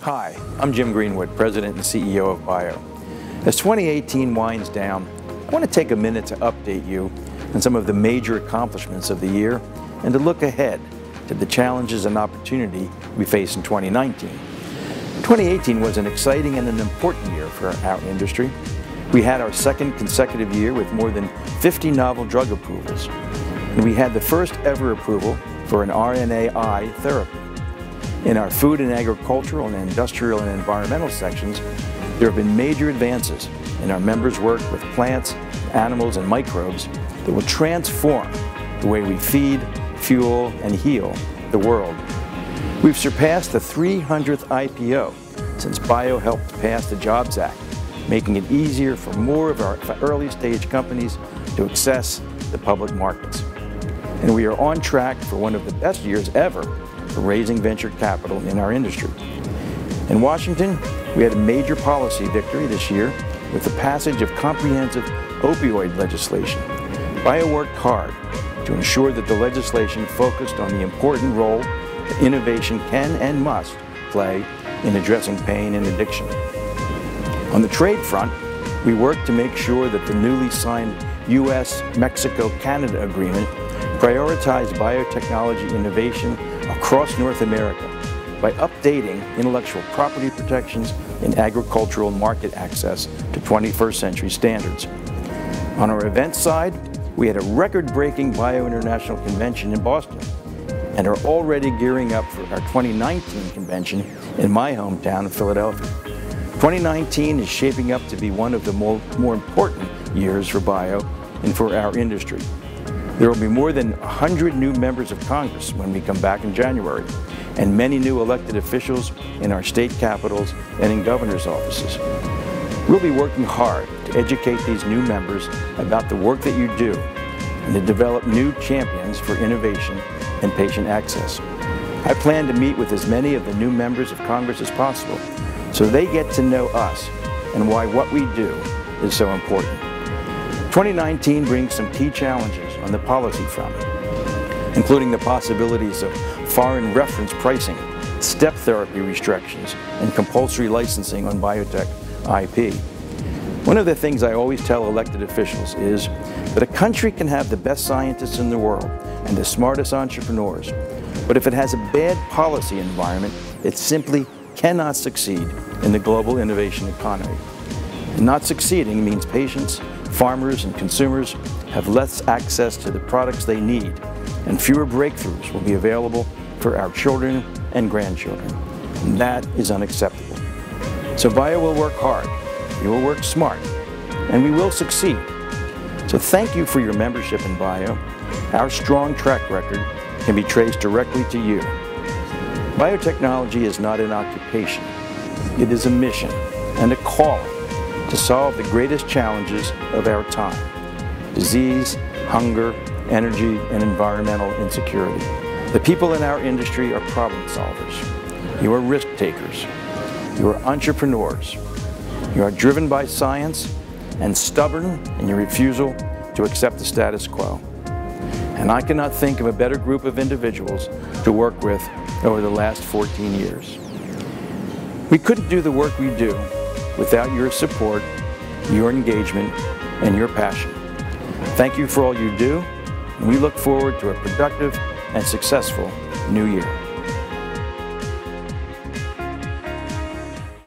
Hi, I'm Jim Greenwood, President and CEO of Bio. As 2018 winds down, I want to take a minute to update you on some of the major accomplishments of the year and to look ahead to the challenges and opportunity we face in 2019. 2018 was an exciting and an important year for our industry. We had our second consecutive year with more than 50 novel drug approvals, and we had the first ever approval for an RNAi therapy. In our food and agricultural and industrial and environmental sections, there have been major advances in our members' work with plants, animals, and microbes that will transform the way we feed, fuel, and heal the world. We've surpassed the 300th IPO since Bio helped pass the Jobs Act, making it easier for more of our early-stage companies to access the public markets. And we are on track for one of the best years ever for raising venture capital in our industry. In Washington, we had a major policy victory this year with the passage of comprehensive opioid legislation. Bio worked hard to ensure that the legislation focused on the important role that innovation can and must play in addressing pain and addiction. On the trade front, we worked to make sure that the newly signed U.S.-Mexico-Canada agreement prioritized biotechnology innovation across North America by updating intellectual property protections and agricultural market access to 21st century standards. On our events side, we had a record-breaking Bio International Convention in Boston and are already gearing up for our 2019 convention in my hometown of Philadelphia. 2019 is shaping up to be one of the more important years for Bio and for our industry. There will be more than 100 new members of Congress when we come back in January, and many new elected officials in our state capitals and in governor's offices. We'll be working hard to educate these new members about the work that you do and to develop new champions for innovation and patient access. I plan to meet with as many of the new members of Congress as possible so they get to know us and why what we do is so important. 2019 brings some key challenges on the policy front, including the possibilities of foreign reference pricing, step therapy restrictions, and compulsory licensing on biotech IP. One of the things I always tell elected officials is that a country can have the best scientists in the world and the smartest entrepreneurs, but if it has a bad policy environment, it simply cannot succeed in the global innovation economy. And not succeeding means patients, farmers, and consumers have less access to the products they need, and fewer breakthroughs will be available for our children and grandchildren. And that is unacceptable. So Bio will work hard, we will work smart, and we will succeed. So thank you for your membership in Bio. Our strong track record can be traced directly to you. Biotechnology is not an occupation. It is a mission and a calling to solve the greatest challenges of our time: disease, hunger, energy, and environmental insecurity. The people in our industry are problem solvers. You are risk takers. You are entrepreneurs. You are driven by science and stubborn in your refusal to accept the status quo. And I cannot think of a better group of individuals to work with over the last 14 years. We couldn't do the work we do without your support, your engagement, and your passion. Thank you for all you do, and we look forward to a productive and successful new year.